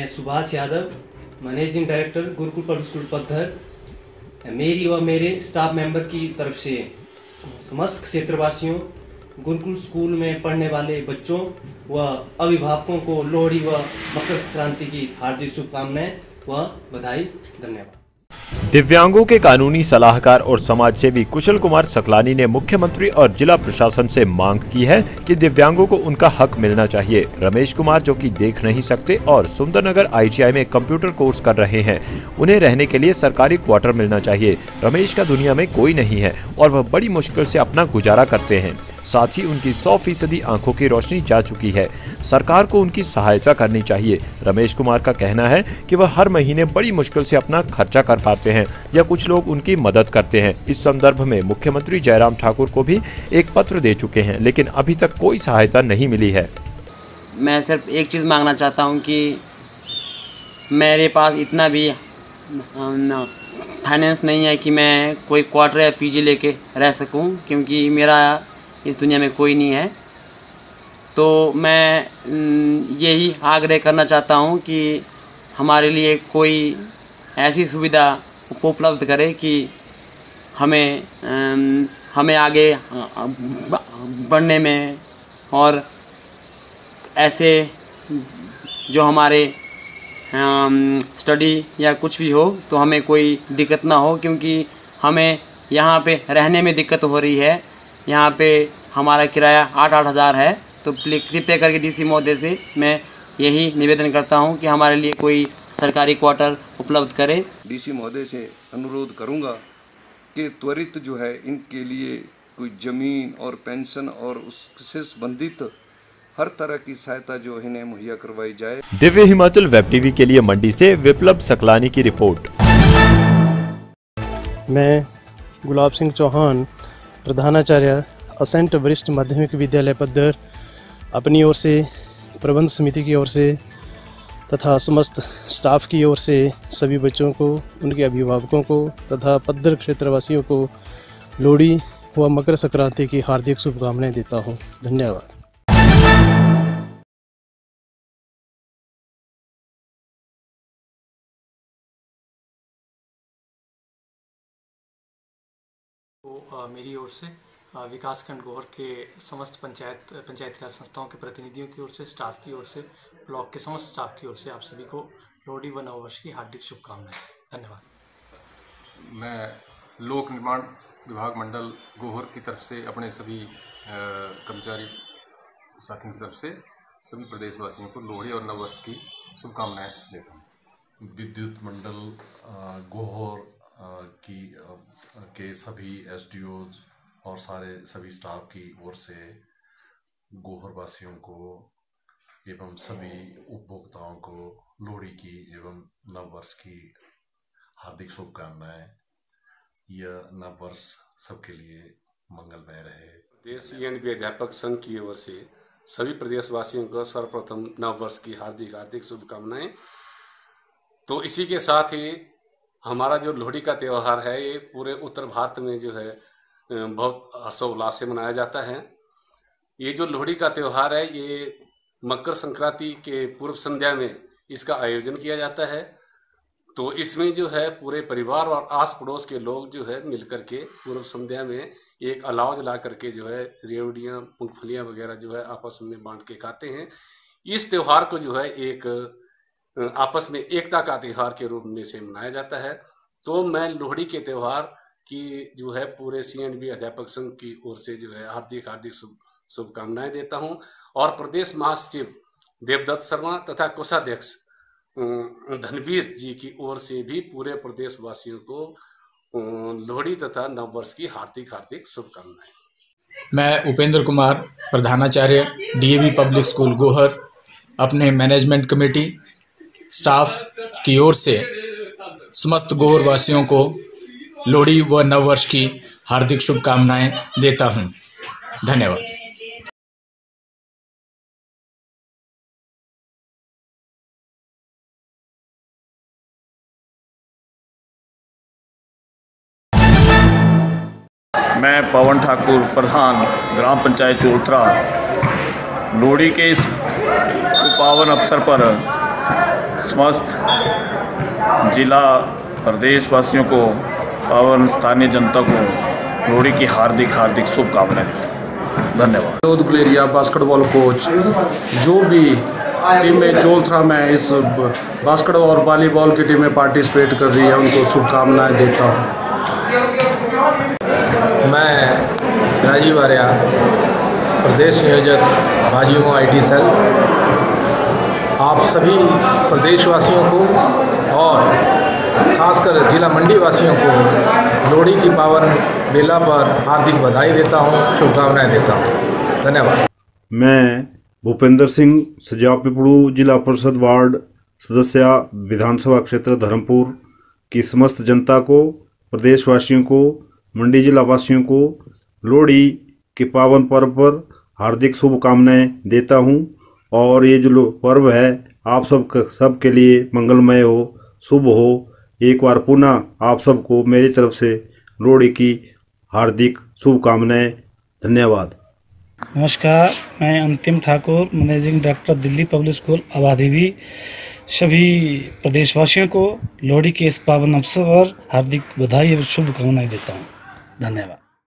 मैं Subhash Yadav, managing director Gurukul public school Paddhar, मेरी व मेरे स्टाफ मेंबर की तरफ से समस्त क्षेत्रवासियों, गुरुकुल स्कूल में पढ़ने वाले बच्चों व अभिभावकों को लोहड़ी व मकर संक्रांति की हार्दिक शुभकामनाएं व बधाई। धन्यवाद। दिव्यांगों के कानूनी सलाहकार और समाजसेवी कुशल कुमार सकलानी ने मुख्यमंत्री और जिला प्रशासन से मांग की है कि दिव्यांगों को उनका हक मिलना चाहिए। रमेश कुमार, जो कि देख नहीं सकते और सुंदरनगर ITI में कंप्यूटर कोर्स कर रहे हैं, उन्हें रहने के लिए सरकारी क्वार्टर मिलना चाहिए। रमेश का दुनिया में कोई नहीं है और वह बड़ी मुश्किल से अपना गुजारा करते हैं। साथ ही उनकी 100% आंखों की रोशनी जा चुकी है। सरकार को उनकी सहायता करनी चाहिए। रमेश कुमार का कहना है कि वह हर महीने बड़ी मुश्किल से अपना खर्चा कर पाते हैं या कुछ लोग उनकी मदद करते हैं। इस संदर्भ में मुख्यमंत्री जयराम ठाकुर को भी एक पत्र दे चुके हैं, लेकिन अभी तक कोई सहायता नहीं मिली है। मैं सिर्फ एक चीज़ मांगना चाहता हूँ कि मेरे पास इतना भी फाइनेंस नहीं है कि मैं कोई क्वार्टर या PG लेके रह सकूँ, क्योंकि मेरा इस दुनिया में कोई नहीं है। तो मैं यही आग्रह करना चाहता हूँ कि हमारे लिए कोई ऐसी सुविधा उपलब्ध करे कि हमें आगे बढ़ने में और ऐसे जो हमारे स्टडी या कुछ भी हो तो हमें कोई दिक्कत ना हो, क्योंकि हमें यहाँ पे रहने में दिक्कत हो रही है। यहाँ पे हमारा किराया 8-8 हज़ार है। तो कृपया करके DC महोदय से मैं यही निवेदन करता हूँ कि हमारे लिए कोई सरकारी क्वार्टर उपलब्ध करे। DC महोदय से अनुरोध करूँगा कि त्वरित जो है इनके लिए कोई ज़मीन और पेंशन और उससे संबंधित हर तरह की सहायता जो इन्हें मुहैया करवाई जाए। दिव्य हिमाचल वेब TV के लिए मंडी से विप्लव सकलानी की रिपोर्ट। मैं गुलाब सिंह चौहान, प्रधानाचार्य असेंट वरिष्ठ माध्यमिक विद्यालय पद्धर, अपनी ओर से, प्रबंध समिति की ओर से तथा समस्त स्टाफ की ओर से सभी बच्चों को, उनके अभिभावकों को तथा पद्धर क्षेत्रवासियों को लोहड़ी व मकर संक्रांति की हार्दिक शुभकामनाएं देता हूं। धन्यवाद। तो मेरी ओर से विकासखंड गोहर के समस्त पंचायती राज संस्थाओं के प्रतिनिधियों की ओर से, स्टाफ की ओर से, ब्लॉक के समस्त स्टाफ की ओर से आप सभी को लोहड़ी व नववर्ष की हार्दिक शुभकामनाएं। धन्यवाद। मैं लोक निर्माण विभाग मंडल गोहर की तरफ से अपने सभी कर्मचारी साथियों की तरफ से सभी प्रदेशवासियों को लोहड़ी और नववर्ष की शुभकामनाएं देता हूँ। विद्युत मंडल गोहर के सभी SDOs और सभी स्टाफ की ओर से गोहर वासियों को एवं सभी उपभोक्ताओं को लोहड़ी की एवं नववर्ष की हार्दिक शुभकामनाएं। यह नववर्ष सबके लिए मंगलमय रहे। प्रदेश CNB अध्यापक संघ की ओर से सभी प्रदेशवासियों को सर्वप्रथम नववर्ष की हार्दिक शुभकामनाएं। तो इसी के साथ ही हमारा जो लोहड़ी का त्यौहार है, ये पूरे उत्तर भारत में जो है बहुत हर्षोल्लास से मनाया जाता है। ये जो लोहड़ी का त्यौहार है, ये मकर संक्रांति के पूर्व संध्या में इसका आयोजन किया जाता है। तो इसमें जो है पूरे परिवार और आस पड़ोस के लोग जो है मिलकर के पूर्व संध्या में एक अलाव जला करके जो है रेवड़ियाँ, मूंगफलियाँ वगैरह जो है आपस में बांट के खाते हैं। इस त्यौहार को जो है एक आपस में एकता का त्यौहार के रूप में से मनाया जाता है। तो मैं लोहड़ी के त्यौहार की जो है पूरे CNB अध्यापक संघ की ओर से जो है हार्दिक शुभकामनाएं देता हूं, और प्रदेश महासचिव देवदत्त शर्मा तथा कोषाध्यक्ष धनवीर जी की ओर से भी पूरे प्रदेशवासियों को लोहड़ी तथा नववर्ष की हार्दिक शुभकामनाएं। मैं उपेंद्र कुमार, प्रधानाचार्य DAV पब्लिक स्कूल गोहर, अपने मैनेजमेंट कमेटी स्टाफ की ओर से समस्त गोहर वासियों को लोहड़ी व नववर्ष की हार्दिक शुभकामनाएं देता हूं। धन्यवाद। मैं पवन ठाकुर, प्रधान ग्राम पंचायत चोलथरा, लोहड़ी के इस पावन अवसर पर समस्त जिला प्रदेशवासियों को और स्थानीय जनता को लोहड़ी की हार्दिक हार्दिक शुभकामनाएं देता हूँ। धन्यवाद। विनोद गुलेरिया बास्केटबॉल कोच, जो भी टीम में चोलथरा में इस बास्केटबॉल और वॉलीबॉल की टीम में पार्टिसिपेट कर रही है, उनको शुभकामनाएं देता हूँ। मैं राजीव आर्या, प्रदेश संयोजक भाजयुमो IT सेल, आप सभी प्रदेशवासियों को और खासकर जिला मंडी वासियों को लोहड़ी की पावन बेला पर हार्दिक बधाई देता हूं, शुभकामनाएं देता हूं। धन्यवाद। मैं भूपेंद्र सिंह सजाव पिपड़ू, जिला परिषद वार्ड सदस्य, विधानसभा क्षेत्र धर्मपुर की समस्त जनता को, प्रदेशवासियों को, मंडी जिला वासियों को लोहड़ी के पावन पर्व पर हार्दिक शुभकामनाएं देता हूं। और ये जो पर्व है आप सब के लिए मंगलमय हो, शुभ हो। एक बार पुनः आप सबको मेरी तरफ से लोहड़ी की हार्दिक शुभकामनाएं। धन्यवाद। नमस्कार, मैं Antim Thakur, managing director Delhi public school अबाधवी, सभी प्रदेशवासियों को लोहड़ी के इस पावन अवसर पर हार्दिक बधाई और शुभकामनाएं देता हूँ। धन्यवाद।